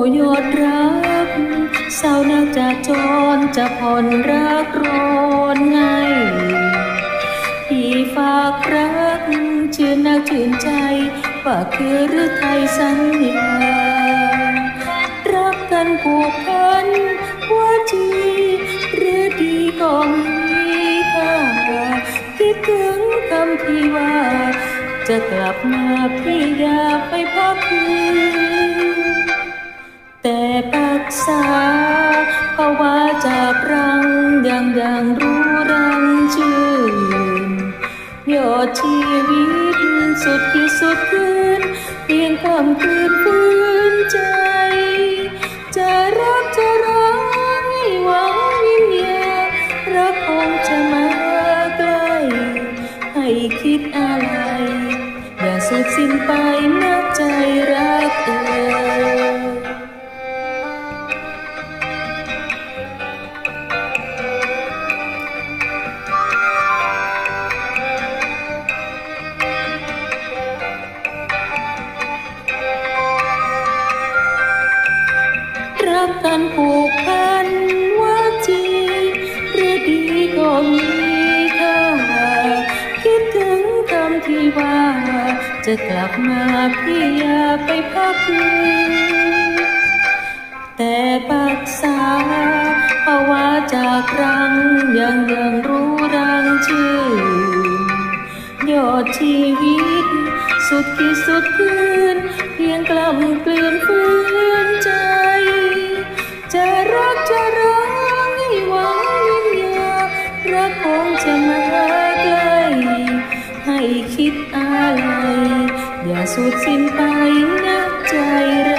ยอดรักสาวนักจากจรจะผ่อนรักร้อนไงพี่ฝากรักชื่นนักชื่นใจว่าคือฤทัยสัญญารักกันผูกพันหัวจีหรือดีก็มีค่าคิดถึงคำพี่ว่าจะกลับมาพี่อยากไปพักคืนแต่ปักษาเพราะว่าจากรังยังรู้รังชื่นยอดชีวิตสุดที่สุดคืนเพียงความคืนฟื้นใจจะรักจะร้องให้หวังยิ่งใหญ่รักคงจะมาใกล้ให้คิดอะไรอย่าสุดสิ้นไปนับใจรักรักกันผูกพันว่าจีหรือดีก็มีค่าคิดถึงคำที่ว่าจะกลับมาพี่อยากไปพักคืนแต่ปักษาเพราะว่าจากรังยังรู้รังชื่นยอดชีวิตสุดที่สุดคืนเพียงกล่ำกลืนฟื้นใจจะรักจะร้องให้หวังยิ่งใหญ่รักคงจะมาใกล้ให้คิดอะไรอย่าสูญสิ้นไปนักใจ